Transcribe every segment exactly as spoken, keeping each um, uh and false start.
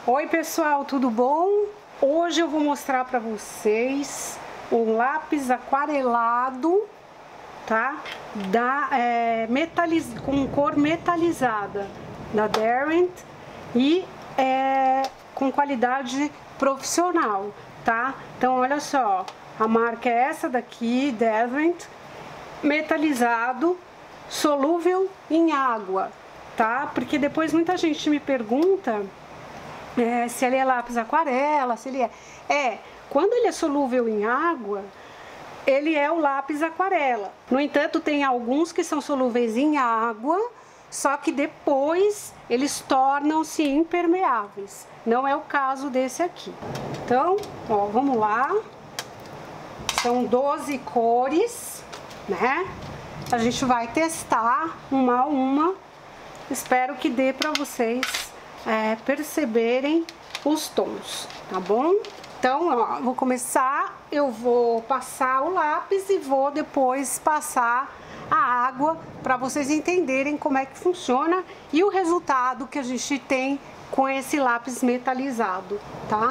Oi pessoal, tudo bom? Hoje eu vou mostrar para vocês um lápis aquarelado, tá? Da, é, metaliz... com cor metalizada da Derwent e é, com qualidade profissional, tá? Então olha só, a marca é essa daqui, Derwent, metalizado, solúvel em água, tá? Porque depois muita gente me pergunta é, se ele é lápis aquarela, se ele é... É, quando ele é solúvel em água, ele é o lápis aquarela. No entanto, tem alguns que são solúveis em água, só que depois eles tornam-se impermeáveis. Não é o caso desse aqui. Então, ó, vamos lá. São doze cores, né? A gente vai testar uma a uma. Espero que dê para vocês é, perceberem os tons, tá bom? Então, ó, vou começar, eu vou passar o lápis e vou depois passar a água para vocês entenderem como é que funciona e o resultado que a gente tem com esse lápis metalizado, tá?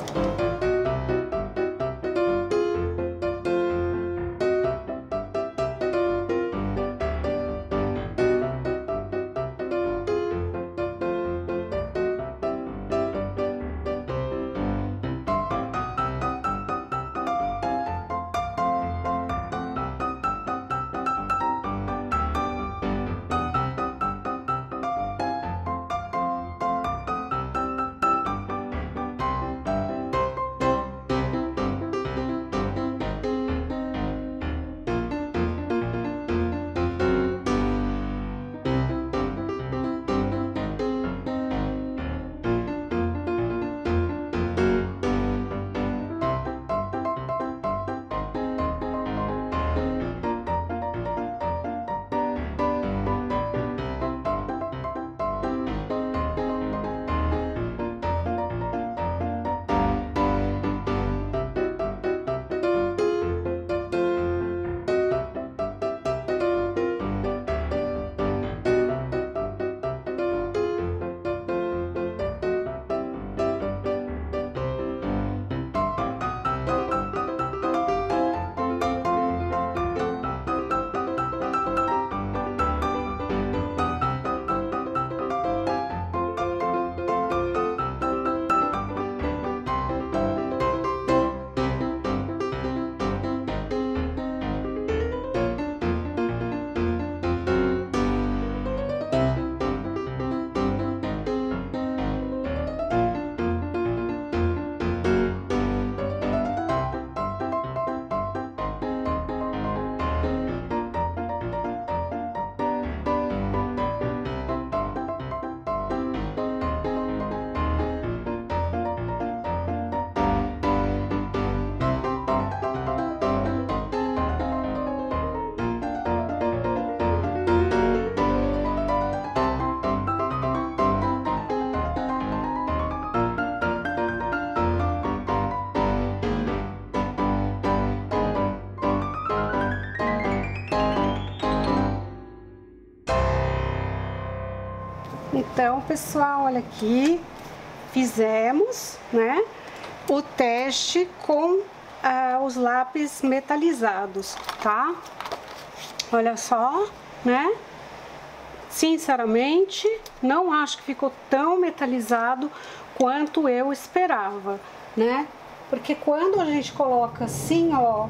Então, pessoal, olha aqui, fizemos, né, o teste com ah, os lápis metalizados, tá? Olha só, né? Sinceramente, não acho que ficou tão metalizado quanto eu esperava, né? Porque quando a gente coloca assim, ó,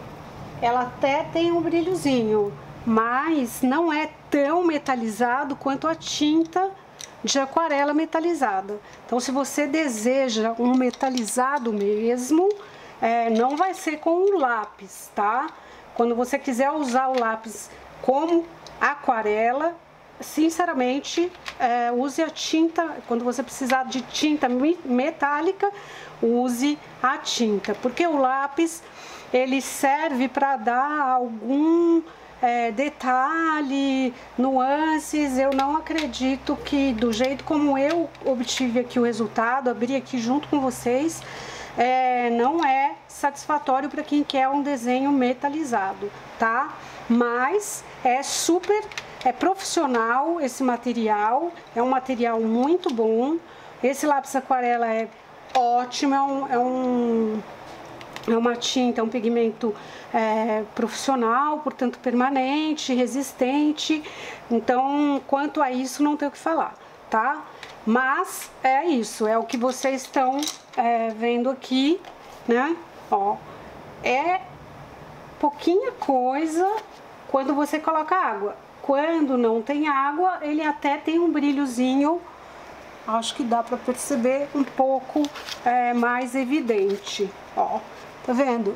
ela até tem um brilhozinho, mas não é tão metalizado quanto a tinta de aquarela metalizada. Então, se você deseja um metalizado mesmo, é, não vai ser com o lápis, tá? Quando você quiser usar o lápis como aquarela, sinceramente, é, use a tinta. Quando você precisar de tinta metálica, use a tinta, porque o lápis ele serve para dar algum é, detalhe, nuances. Eu não acredito que do jeito como eu obtive aqui o resultado, abri aqui junto com vocês, é, não é satisfatório para quem quer um desenho metalizado, tá? Mas é super, é profissional esse material, é um material muito bom. Esse lápis aquarela é ótimo, é um, é um é uma tinta, é um pigmento é, profissional, portanto permanente, resistente. Então, quanto a isso, não tem o que falar, tá? Mas é isso, é o que vocês estão é, vendo aqui, né? Ó, é pouquinha coisa quando você coloca água. Quando não tem água, ele até tem um brilhozinho, acho que dá pra perceber um pouco é, mais evidente, ó. Tá vendo?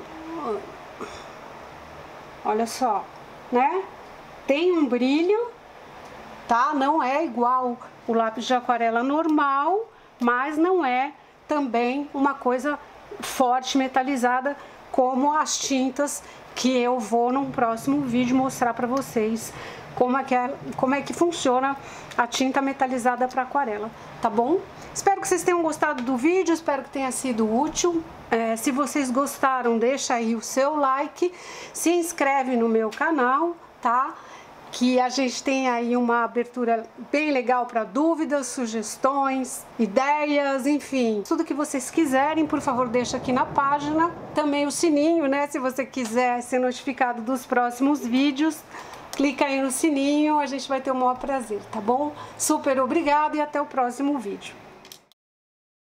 Olha só, né? Tem um brilho, tá? Não é igual o lápis de aquarela normal, mas não é também uma coisa forte, metalizada, como as tintas que eu vou num próximo vídeo mostrar pra vocês como é que, é, como é que funciona a tinta metalizada para aquarela, tá bom? Espero que vocês tenham gostado do vídeo, espero que tenha sido útil. É, se vocês gostaram, deixa aí o seu like, se inscreve no meu canal, tá? Que a gente tem aí uma abertura bem legal para dúvidas, sugestões, ideias, enfim. Tudo que vocês quiserem, por favor, deixa aqui na página. Também o sininho, né? Se você quiser ser notificado dos próximos vídeos, clica aí no sininho, a gente vai ter o maior prazer, tá bom? Super obrigada e até o próximo vídeo.